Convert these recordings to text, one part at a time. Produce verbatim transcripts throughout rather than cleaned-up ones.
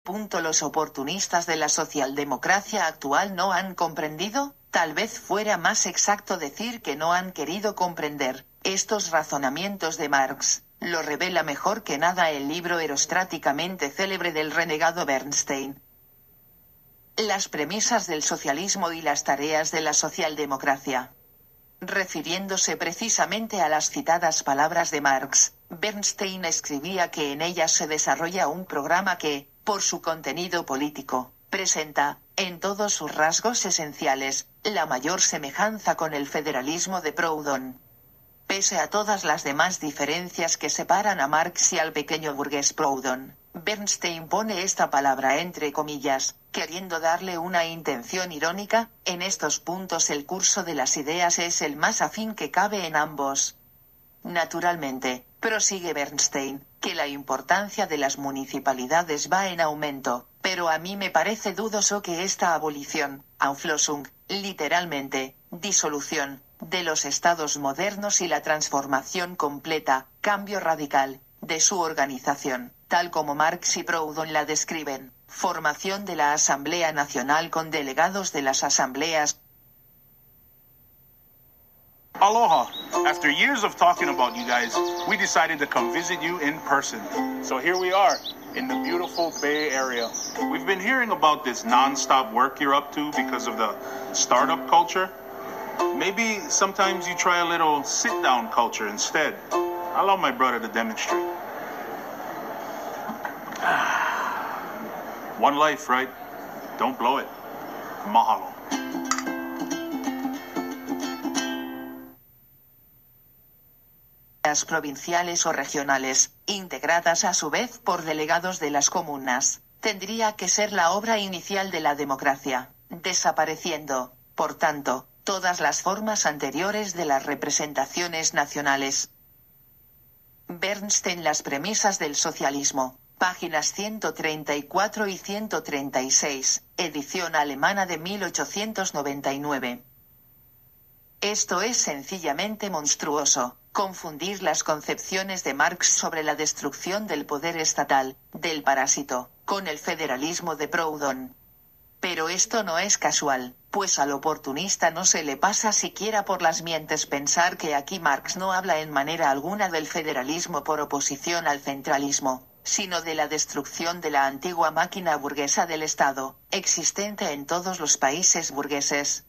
¿Los oportunistas de la socialdemocracia actual no han comprendido? Tal vez fuera más exacto decir que no han querido comprender estos razonamientos de Marx. Lo revela mejor que nada el libro erostráticamente célebre del renegado Bernstein. Las premisas del socialismo y las tareas de la socialdemocracia. Refiriéndose precisamente a las citadas palabras de Marx, Bernstein escribía que en ellas se desarrolla un programa que, por su contenido político, presenta, en todos sus rasgos esenciales, la mayor semejanza con el federalismo de Proudhon. Pese a todas las demás diferencias que separan a Marx y al pequeño burgués Proudhon, Bernstein pone esta palabra entre comillas, queriendo darle una intención irónica. En estos puntos el curso de las ideas es el más afín que cabe en ambos. Naturalmente, prosigue Bernstein, que la importancia de las municipalidades va en aumento, pero a mí me parece dudoso que esta abolición, Auflösung, literalmente, disolución, de los estados modernos y la transformación completa, cambio radical, de su organización, tal como Marx y Proudhon la describen, formación de la Asamblea Nacional con delegados de las asambleas. Aloha. After years of talking about you guys, we decided to come visit you in person. So here we are, in the beautiful Bay Area. We've been hearing about this non-stop work you're up to because of the startup culture. Maybe sometimes you try a little sit-down culture instead. I'll allow my brother to demonstrate. One life, right? Don't blow it. Mahalo. Provinciales o regionales, integradas a su vez por delegados de las comunas, tendría que ser la obra inicial de la democracia, desapareciendo, por tanto, todas las formas anteriores de las representaciones nacionales. Bernstein, las premisas del socialismo, páginas ciento treinta y cuatro y ciento treinta y seis, edición alemana de mil ochocientos noventa y nueve. Esto es sencillamente monstruoso, confundir las concepciones de Marx sobre la destrucción del poder estatal, del parásito, con el federalismo de Proudhon. Pero esto no es casual, pues al oportunista no se le pasa siquiera por las mientes pensar que aquí Marx no habla en manera alguna del federalismo por oposición al centralismo, sino de la destrucción de la antigua máquina burguesa del Estado, existente en todos los países burgueses.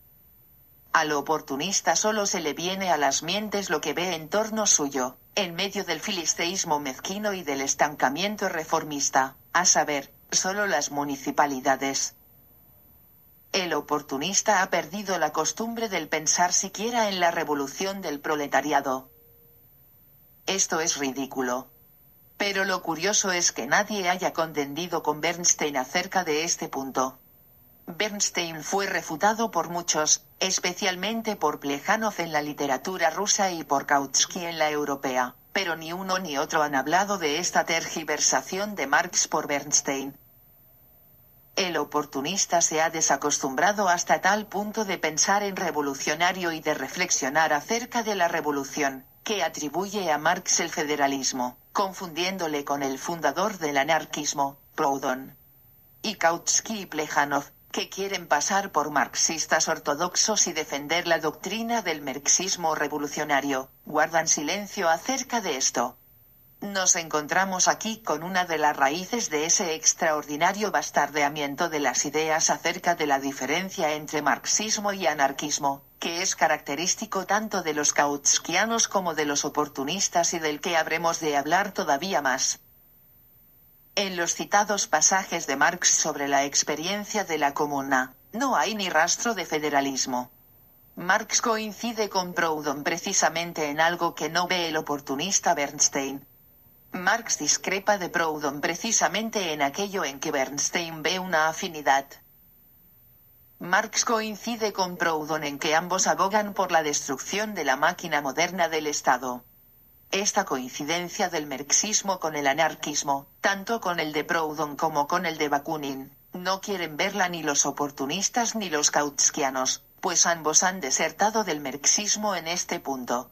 Al oportunista solo se le viene a las mientes lo que ve en torno suyo, en medio del filisteísmo mezquino y del estancamiento reformista, a saber, solo las municipalidades. El oportunista ha perdido la costumbre del pensar siquiera en la revolución del proletariado. Esto es ridículo. Pero lo curioso es que nadie haya contendido con Bernstein acerca de este punto. Bernstein fue refutado por muchos, especialmente por Plejánov en la literatura rusa y por Kautsky en la europea, pero ni uno ni otro han hablado de esta tergiversación de Marx por Bernstein. El oportunista se ha desacostumbrado hasta tal punto de pensar en revolucionario y de reflexionar acerca de la revolución, que atribuye a Marx el federalismo, confundiéndole con el fundador del anarquismo, Proudhon. Y Kautsky y Plejánov, que quieren pasar por marxistas ortodoxos y defender la doctrina del marxismo revolucionario, guardan silencio acerca de esto. Nos encontramos aquí con una de las raíces de ese extraordinario bastardeamiento de las ideas acerca de la diferencia entre marxismo y anarquismo, que es característico tanto de los kautskianos como de los oportunistas y del que habremos de hablar todavía más. En los citados pasajes de Marx sobre la experiencia de la comuna, no hay ni rastro de federalismo. Marx coincide con Proudhon precisamente en algo que no ve el oportunista Bernstein. Marx discrepa de Proudhon precisamente en aquello en que Bernstein ve una afinidad. Marx coincide con Proudhon en que ambos abogan por la destrucción de la máquina moderna del Estado. Esta coincidencia del marxismo con el anarquismo, tanto con el de Proudhon como con el de Bakunin, no quieren verla ni los oportunistas ni los kautskianos, pues ambos han desertado del marxismo en este punto.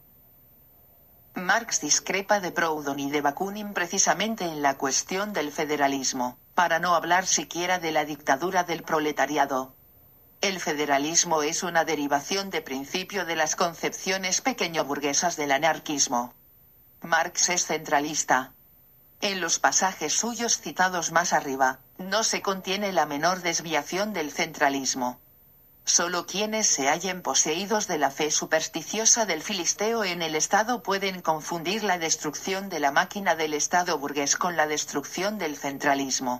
Marx discrepa de Proudhon y de Bakunin precisamente en la cuestión del federalismo, para no hablar siquiera de la dictadura del proletariado. El federalismo es una derivación de principio de las concepciones pequeño-burguesas del anarquismo. Marx es centralista. En los pasajes suyos citados más arriba, no se contiene la menor desviación del centralismo. Solo quienes se hallen poseídos de la fe supersticiosa del filisteo en el Estado pueden confundir la destrucción de la máquina del Estado burgués con la destrucción del centralismo.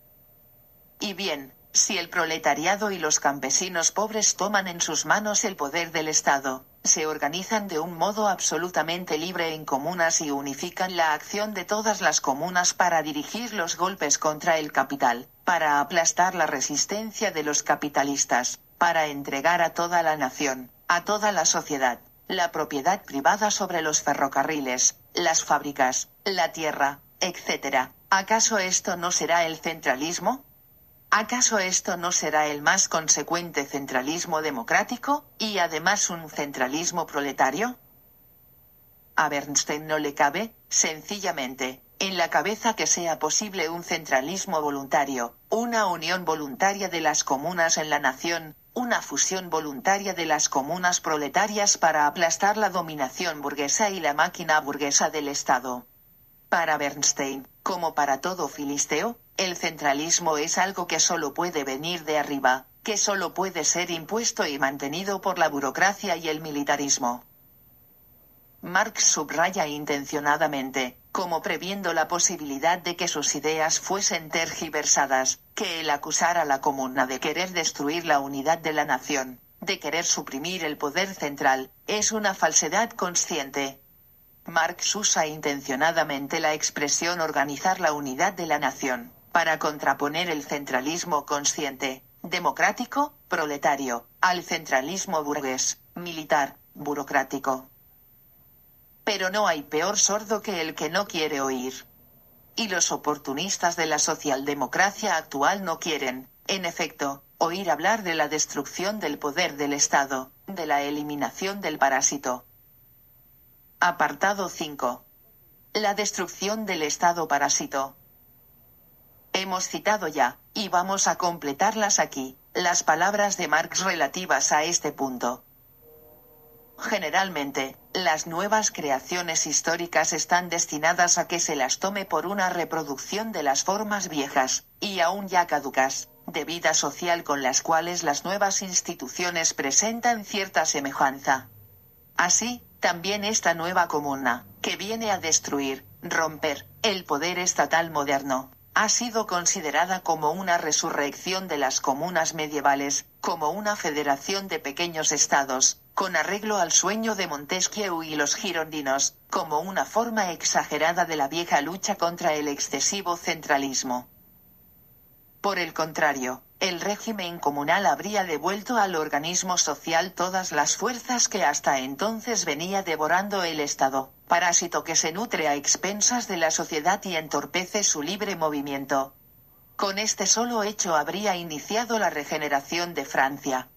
Y bien, si el proletariado y los campesinos pobres toman en sus manos el poder del Estado, se organizan de un modo absolutamente libre en comunas y unifican la acción de todas las comunas para dirigir los golpes contra el capital, para aplastar la resistencia de los capitalistas, para entregar a toda la nación, a toda la sociedad, la propiedad privada sobre los ferrocarriles, las fábricas, la tierra, etcétera. ¿Acaso esto no será el centralismo? ¿Acaso esto no será el más consecuente centralismo democrático, y además un centralismo proletario? A Bernstein no le cabe, sencillamente, en la cabeza que sea posible un centralismo voluntario, una unión voluntaria de las comunas en la nación, una fusión voluntaria de las comunas proletarias para aplastar la dominación burguesa y la máquina burguesa del Estado. Para Bernstein, como para todo filisteo, el centralismo es algo que solo puede venir de arriba, que solo puede ser impuesto y mantenido por la burocracia y el militarismo. Marx subraya intencionadamente, como previendo la posibilidad de que sus ideas fuesen tergiversadas, que el acusar a la comuna de querer destruir la unidad de la nación, de querer suprimir el poder central, es una falsedad consciente. Marx usa intencionadamente la expresión organizar la unidad de la nación, para contraponer el centralismo consciente, democrático, proletario, al centralismo burgués, militar, burocrático. Pero no hay peor sordo que el que no quiere oír. Y los oportunistas de la socialdemocracia actual no quieren, en efecto, oír hablar de la destrucción del poder del Estado, de la eliminación del parásito. Apartado cinco. La destrucción del Estado parásito. Hemos citado ya, y vamos a completarlas aquí, las palabras de Marx relativas a este punto. Generalmente, las nuevas creaciones históricas están destinadas a que se las tome por una reproducción de las formas viejas, y aún ya caducas, de vida social con las cuales las nuevas instituciones presentan cierta semejanza. Así, también esta nueva comuna, que viene a destruir, romper, el poder estatal moderno, ha sido considerada como una resurrección de las comunas medievales, como una federación de pequeños estados, con arreglo al sueño de Montesquieu y los girondinos, como una forma exagerada de la vieja lucha contra el excesivo centralismo. Por el contrario, el régimen comunal habría devuelto al organismo social todas las fuerzas que hasta entonces venía devorando el Estado, parásito que se nutre a expensas de la sociedad y entorpece su libre movimiento. Con este solo hecho habría iniciado la regeneración de Francia.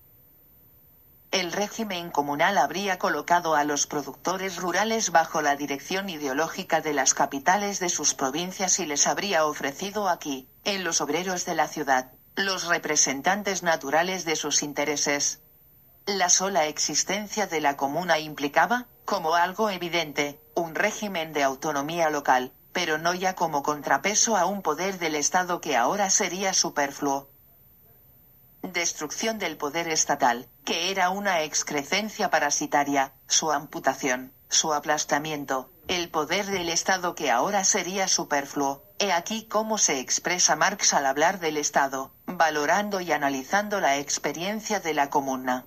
El régimen comunal habría colocado a los productores rurales bajo la dirección ideológica de las capitales de sus provincias y les habría ofrecido aquí, en los obreros de la ciudad, los representantes naturales de sus intereses. La sola existencia de la comuna implicaba, como algo evidente, un régimen de autonomía local, pero no ya como contrapeso a un poder del Estado que ahora sería superfluo. Destrucción del poder estatal, que era una excrecencia parasitaria, su amputación, su aplastamiento, el poder del Estado que ahora sería superfluo. He aquí cómo se expresa Marx al hablar del Estado, valorando y analizando la experiencia de la comuna.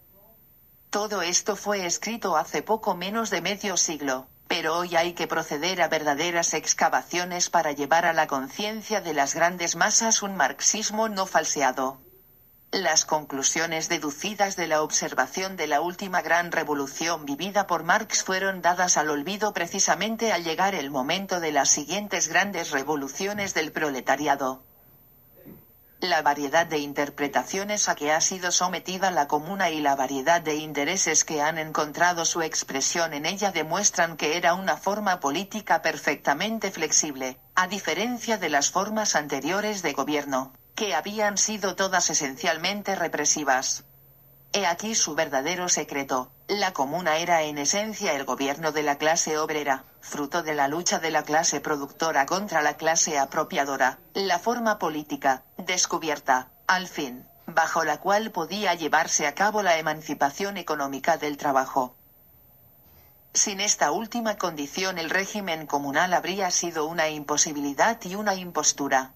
Todo esto fue escrito hace poco menos de medio siglo, pero hoy hay que proceder a verdaderas excavaciones para llevar a la conciencia de las grandes masas un marxismo no falseado. Las conclusiones deducidas de la observación de la última gran revolución vivida por Marx fueron dadas al olvido precisamente al llegar el momento de las siguientes grandes revoluciones del proletariado. La variedad de interpretaciones a que ha sido sometida la comuna y la variedad de intereses que han encontrado su expresión en ella demuestran que era una forma política perfectamente flexible, a diferencia de las formas anteriores de gobierno, que habían sido todas esencialmente represivas. He aquí su verdadero secreto: la comuna era en esencia el gobierno de la clase obrera, fruto de la lucha de la clase productora contra la clase apropiadora, la forma política, descubierta, al fin, bajo la cual podía llevarse a cabo la emancipación económica del trabajo. Sin esta última condición el régimen comunal habría sido una imposibilidad y una impostura.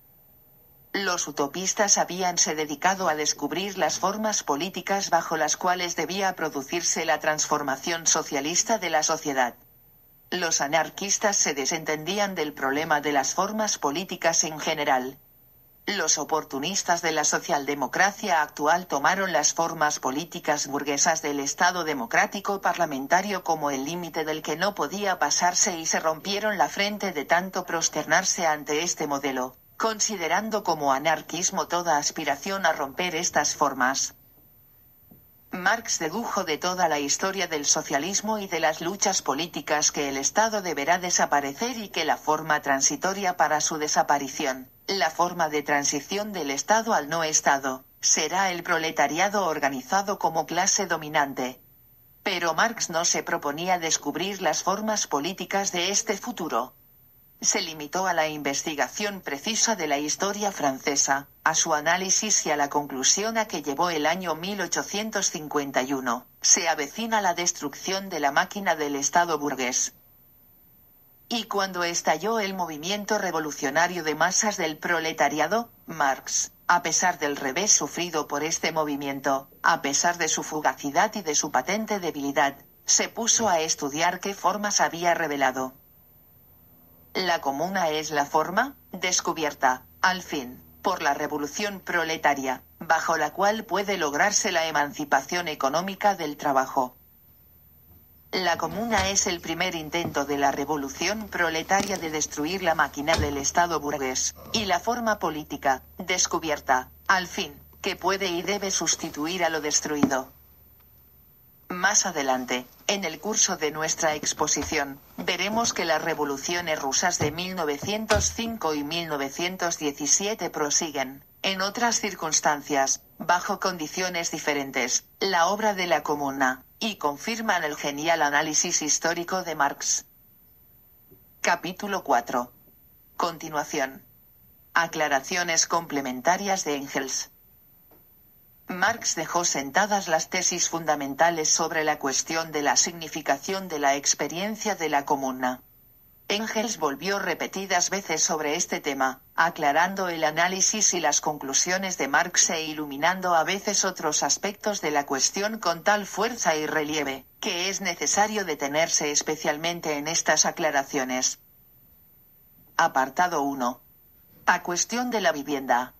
Los utopistas habíanse dedicado a descubrir las formas políticas bajo las cuales debía producirse la transformación socialista de la sociedad. Los anarquistas se desentendían del problema de las formas políticas en general. Los oportunistas de la socialdemocracia actual tomaron las formas políticas burguesas del Estado democrático parlamentario como el límite del que no podía pasarse y se rompieron la frente de tanto prosternarse ante este modelo, considerando como anarquismo toda aspiración a romper estas formas. Marx dedujo de toda la historia del socialismo y de las luchas políticas que el Estado deberá desaparecer y que la forma transitoria para su desaparición, la forma de transición del Estado al no Estado, será el proletariado organizado como clase dominante. Pero Marx no se proponía descubrir las formas políticas de este futuro. Se limitó a la investigación precisa de la historia francesa, a su análisis y a la conclusión a que llevó el año mil ochocientos cincuenta y uno. Se avecina la destrucción de la máquina del Estado burgués. Y cuando estalló el movimiento revolucionario de masas del proletariado, Marx, a pesar del revés sufrido por este movimiento, a pesar de su fugacidad y de su patente debilidad, se puso a estudiar qué formas había revelado. La comuna es la forma, descubierta, al fin, por la revolución proletaria, bajo la cual puede lograrse la emancipación económica del trabajo. La comuna es el primer intento de la revolución proletaria de destruir la máquina del Estado burgués, y la forma política, descubierta, al fin, que puede y debe sustituir a lo destruido. Más adelante, en el curso de nuestra exposición, veremos que las revoluciones rusas de mil novecientos cinco y mil novecientos diecisiete prosiguen, en otras circunstancias, bajo condiciones diferentes, la obra de la comuna, y confirman el genial análisis histórico de Marx. Capítulo cuatro. Continuación. Aclaraciones complementarias de Engels. Marx dejó sentadas las tesis fundamentales sobre la cuestión de la significación de la experiencia de la comuna. Engels volvió repetidas veces sobre este tema, aclarando el análisis y las conclusiones de Marx e iluminando a veces otros aspectos de la cuestión con tal fuerza y relieve, que es necesario detenerse especialmente en estas aclaraciones. Apartado uno. A cuestión de la vivienda.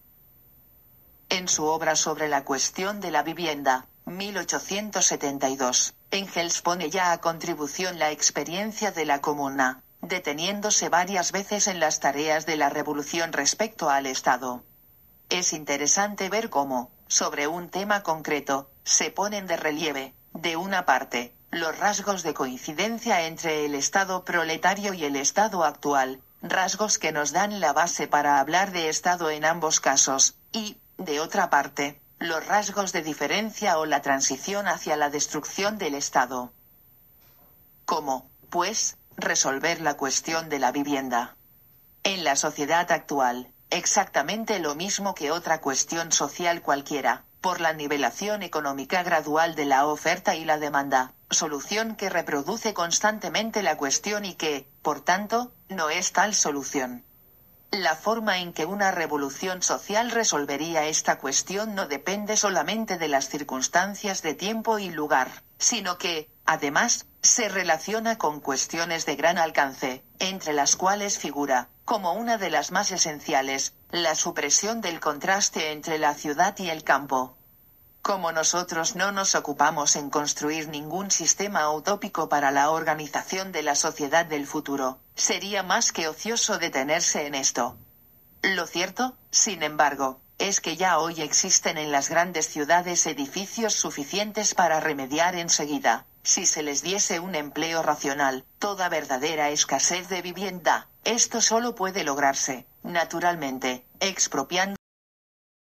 En su obra sobre la cuestión de la vivienda, mil ochocientos setenta y dos, Engels pone ya a contribución la experiencia de la comuna, deteniéndose varias veces en las tareas de la revolución respecto al Estado. Es interesante ver cómo, sobre un tema concreto, se ponen de relieve, de una parte, los rasgos de coincidencia entre el Estado proletario y el Estado actual, rasgos que nos dan la base para hablar de Estado en ambos casos, y, de otra parte, los rasgos de diferencia o la transición hacia la destrucción del Estado. ¿Cómo, pues, resolver la cuestión de la vivienda? En la sociedad actual, exactamente lo mismo que otra cuestión social cualquiera, por la nivelación económica gradual de la oferta y la demanda, solución que reproduce constantemente la cuestión y que, por tanto, no es tal solución. La forma en que una revolución social resolvería esta cuestión no depende solamente de las circunstancias de tiempo y lugar, sino que, además, se relaciona con cuestiones de gran alcance, entre las cuales figura, como una de las más esenciales, la supresión del contraste entre la ciudad y el campo. Como nosotros no nos ocupamos en construir ningún sistema utópico para la organización de la sociedad del futuro, sería más que ocioso detenerse en esto. Lo cierto, sin embargo, es que ya hoy existen en las grandes ciudades edificios suficientes para remediar enseguida, si se les diese un empleo racional, toda verdadera escasez de vivienda. Esto solo puede lograrse, naturalmente, expropiando